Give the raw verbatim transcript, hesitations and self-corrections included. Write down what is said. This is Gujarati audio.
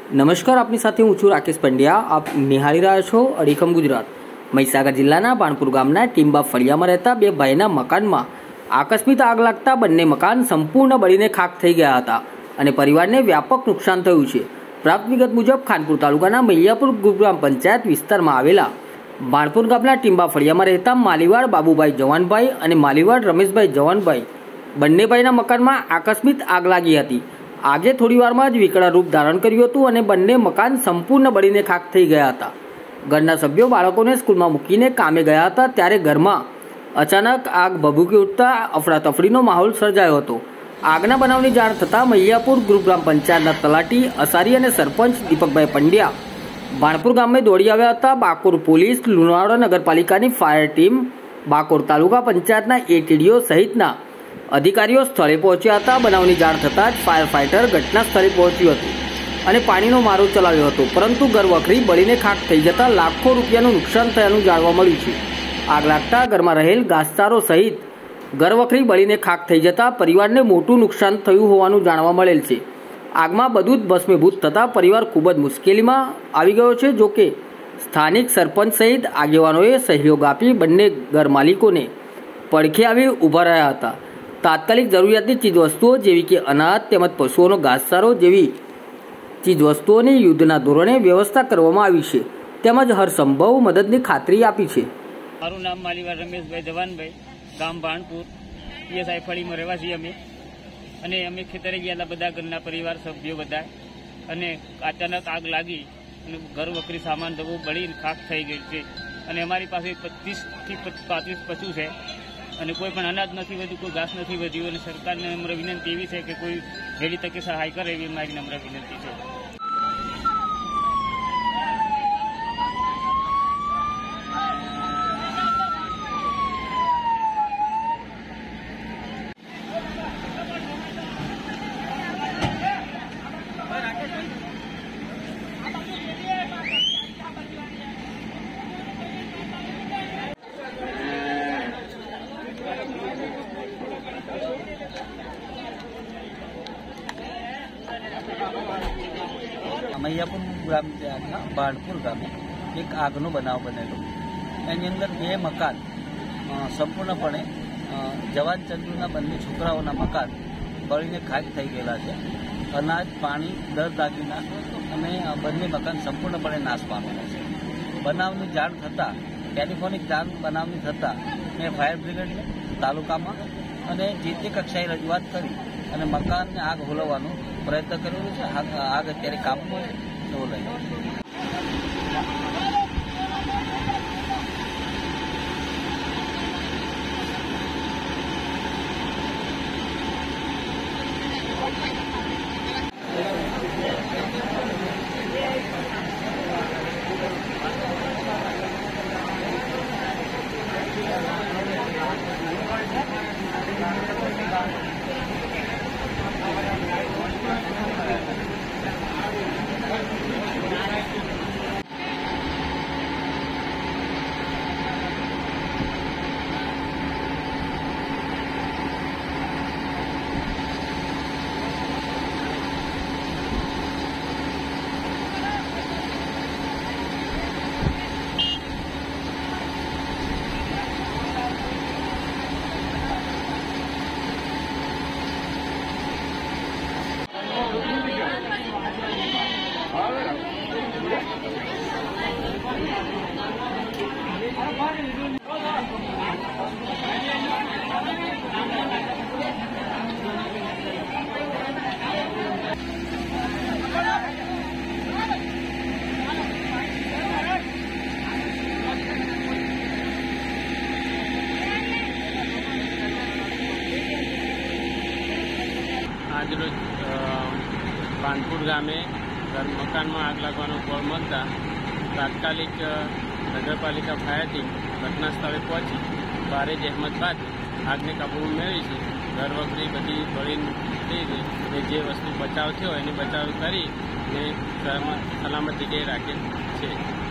નમસ્કાર, આપની સાથે હું છું રાકેશ પંડ્યા. આપ નિહાળી રહ્યા છો અડીખમ ગુજરાત. મહીસાગર જિલ્લાના બાણપુર ગામના ટીંબા ફળિયામાં રહેતા બે ભાઈના મકાનમાં આકસ્મિક આગ લાગતા બંને મકાન સંપૂર્ણ બળીને ખાખ થઈ ગયા હતા અને પરિવારને વ્યાપક નુકસાન થયું છે. પ્રાપ્ત વિગત મુજબ ખાનપુર તાલુકાના મૈયાપુર ગ્રામ પંચાયત વિસ્તારમાં આવેલા બાણપુર ગામના ટીંબા ફળિયામાં રહેતા માલીવાડ બાબુભાઈ જવાનભાઈ અને માલીવાડ રમેશભાઈ જવાનભાઈ બંને ભાઈના મકાનમાં આકસ્મિક આગ લાગી હતી. આગે થોડીવારમાં જ વિકરાળ રૂપ ધારણ કર્યું હતું અને બંને મકાન સંપૂર્ણ બળીને ખાખ થઈ ગયા હતા. ઘરના સભ્યો બાળકોને સ્કૂલમાં મૂકીને કામે ગયા હતા ત્યારે ઘરમાં અચાનક આગ ભભૂકી ઉઠતા અફરાતફરીનો માહોલ સર્જાયો હતો. આગના બનાવની જાણ થતાં મૈયાપુર ગ્રામ પંચાયતના તલાટી અસારી અને સરપંચ દીપકભાઈ પંડ્યા બાણપુર ગામે દોડી આવ્યા હતા. બાકોર પોલીસ, લુણાવાડા નગરપાલિકાની ફાયર ટીમ, બાકોર તાલુકા પંચાયતના એટીડીઓ સહિતના અધિકારીઓ સ્થળે પહોંચ્યા હતા. બનાવની જાણ થતાં જ ફાયર ફાઇટર ઘટના સ્થળે પહોંચ્યું હતું અને પાણીનો મારો ચલાવ્યો હતો, પરંતુ ઘરવખરી બળીને ખાખ થઈ જતાં લાખો રૂપિયાનું નુકસાન થયાનું જાણવા મળ્યું છે. આગ લાગતા ઘરમાં રહેલ ઘાસચારો સહિત ઘરવખરી બળીને ખાખ થઈ જતાં પરિવારને મોટું નુકસાન થયું હોવાનું જાણવા મળેલ છે. આગમાં બધું જ ભસ્મીભૂત થતાં પરિવાર ખૂબ જ મુશ્કેલીમાં આવી ગયો છે. જોકે સ્થાનિક સરપંચ સહિત આગેવાનોએ સહયોગ આપી બંને ઘર માલિકોને પડખે આવી ઊભા રહ્યા હતા. તાત્કાલિક જરૂરિયાતની ચીજવસ્તુઓ જેવી કે અનાજ તેમજ પશુઓનો ઘાસચારો જેવી ચીજવસ્તુઓની યુદ્ધના ધોરણે વ્યવસ્થા કરવામાં આવી છે તેમજ હરસંભવ મદદની ખાતરી આપી છે. મારું નામ માલીવાડ રમેશભાઈ જવાનભાઈ, ગામ બાણપુર, પીએસઆઈ ફળીમાં રહેવાસી અમે. અને અમે ખેતરે ગયા બધા ઘરના પરિવાર સભ્યો બધા, અને અચાનક આગ લાગી અને ઘર વખરી સામાન દબો બળી ખાખ થઈ ગઈ છે. અને અમારી પાસે પચીસથી પાંત્રીસ પશુ છે અને કોઈ પણ અનાજ નથી વધ્યું, કોઈ ઘાસ નથી વધ્યું. અને સરકારને નમ્ર વિનંતી એવી છે કે કોઈ વહેલી તકે સહાય કરે એવી મારી નમ્ર વિનંતી છે. મૈયાપુર ગ્રામ પંચાયતના બાણપુર ગામે એક આગનો બનાવ બનેલો. એની અંદર બે મકાન સંપૂર્ણપણે જવાન ચંદુના બંને છોકરાઓના મકાન બળીને ખાખ થઈ ગયેલા છે. અનાજ, પાણી, દર દાગીના અને બંને મકાન સંપૂર્ણપણે નાશ પામેલા છે. બનાવની જાણ થતાં, ટેલિફોનિક જાણ બનાવની થતાં મેં ફાયર બ્રિગેડને તાલુકામાં અને જે તે કક્ષાએ રજૂઆત કરી અને મકાનને આગ હોલવવાનો પ્રયત્ન કરેલો છે. આગ અત્યારે કાબૂમાં છે, હોલાઈ. આજરોજ બાણપુર ગામે મકાનમાં આગ લાગવાનો કોલ મળતા તાત્કાલિક નગરપાલિકા ફાયર ટીમ ઘટના સ્થળે પહોંચી ભારે જહેમત બાદ આગને કાબૂમાં મેળવી છે. ઘર વખરી બધી બળી થઈ ગઈ અને જે વસ્તુ બચાવ થયો એને બચાવ કરી ને સલામત જગ્યાએ રાખેલ છે.